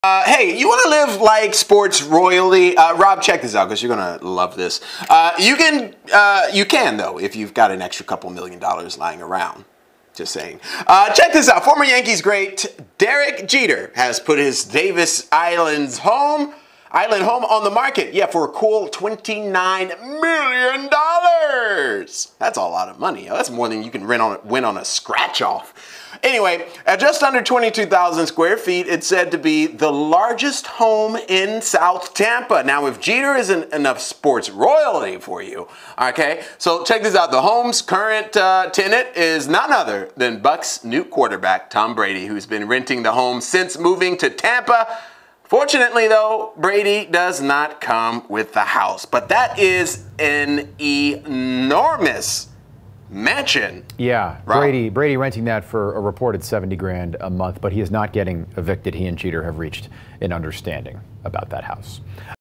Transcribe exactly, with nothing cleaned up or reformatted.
Uh, hey, you want to live like sports royalty? Uh, Rob, check this out because you're gonna love this. Uh, you can, uh, you can though, if you've got an extra couple million dollars lying around. Just saying. Uh, check this out. Former Yankees great Derek Jeter has put his Davis Islands home, island home on the market. Yeah, for a cool twenty-nine million dollars. That's a lot of money. That's more than you can rent on, win on a scratch off. Anyway, at just under twenty-two thousand square feet, it's said to be the largest home in South Tampa. Now, if Jeter isn't enough sports royalty for you, okay, so check this out. The home's current uh, tenant is none other than Bucks' new quarterback, Tom Brady, who's been renting the home since moving to Tampa. Fortunately, though, Brady does not come with the house, but that is an enormous mansion. Yeah, Rob. Brady Brady renting that for a reported seventy grand a month, but he is not getting evicted. He and Jeter have reached an understanding about that house.